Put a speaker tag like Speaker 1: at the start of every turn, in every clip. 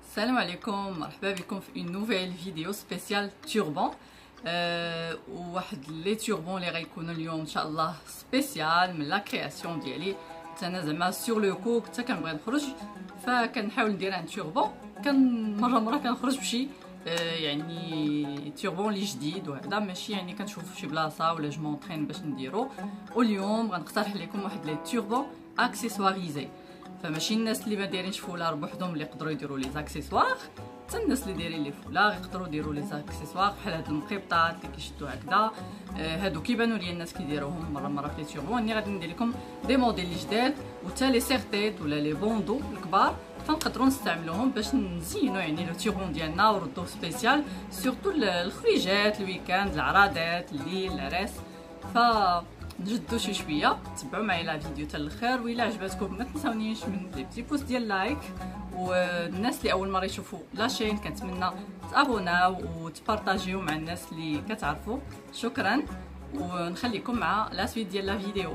Speaker 1: السلام عليكم، مرحبا بكم في اون نوفيل فيديو سبيسيال توربون. وواحد لي توربون اللي غيكونوا اليوم ان شاء الله سبيسيال من لا كرياسيون ديالي. انا زعما سور لو كو كنت كنبغي نخرج فكنحاول ندير ان توربون. مره كنخرج بشي يعني توربون لي جديد وهذا ماشي يعني كنشوف شي بلاصه ولا جو مونطرين باش نديرو. واليوم غنقترح لكم واحد لي توربون اكسيسواريزي، فماشي الناس اللي ما دايرينش فولار بوحدهم اللي يقدروا يديروا لي زاكسيسوار، حتى الناس اللي دايرين لي فولار يقدروا يديروا لي زاكسيسوار بحال هاد المقيبطات اللي كيشدوا هكذا. هادو كيبانوا لي الناس كيديروهم مره في لي تيوربون. راني غادي ندير لكم دي موديل جداد وتا لي سيرتيت ولا لي بوندو الكبار، فنقدروا نستعملوهم باش نزينوا يعني لو تيوربون ديالنا ونردوه سبيسيال سورتو الخريجات، الويكاند، العرادات، الليل، العراس. نجدو شي شويه. تبعوا معايا لا فيديو حتى الاخر، وإلا عجبتكم ما تنساونيش من لي بتي بوست ديال لايك. والناس اللي اول مره يشوفوا لاشين كنتمنى تابوناو وتبارطاجيو مع الناس اللي كتعرفوا. شكرا، ونخليكم مع لا سويت ديال لا فيديو.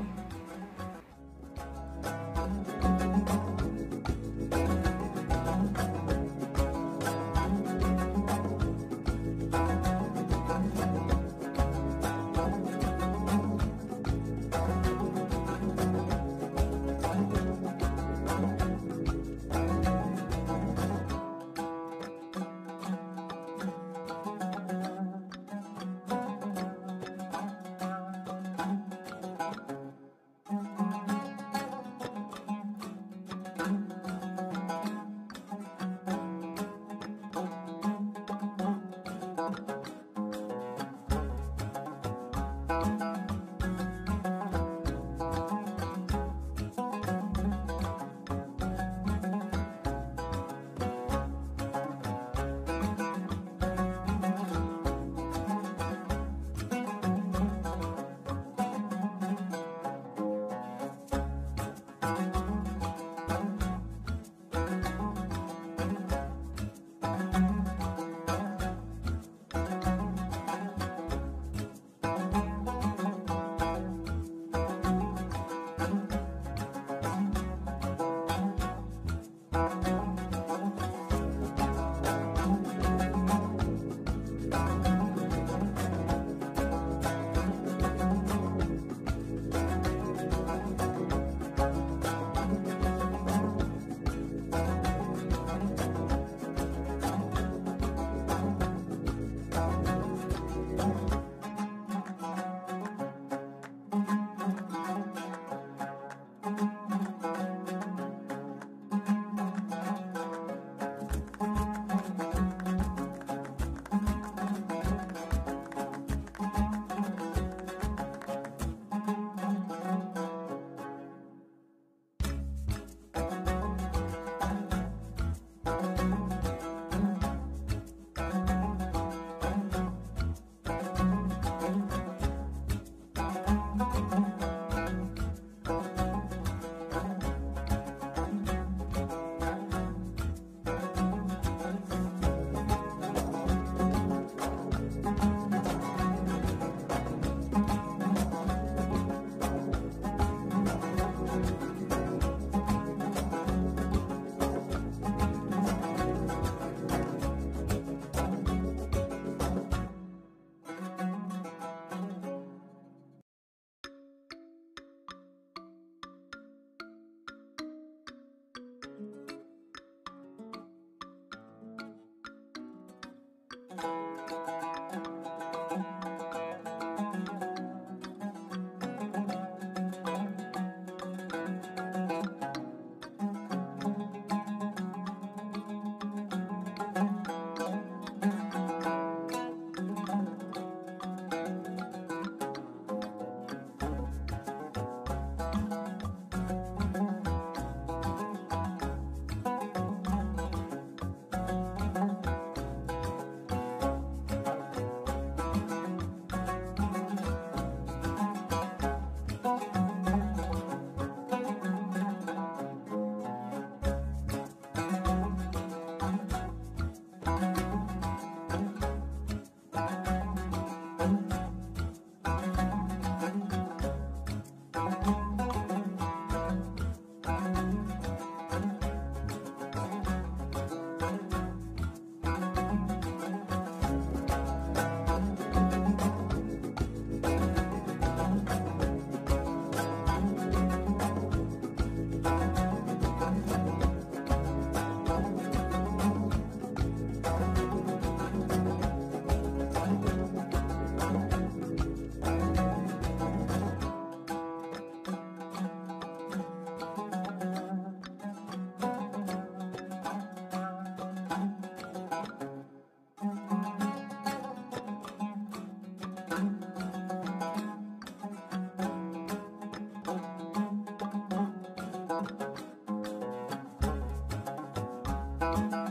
Speaker 1: الله.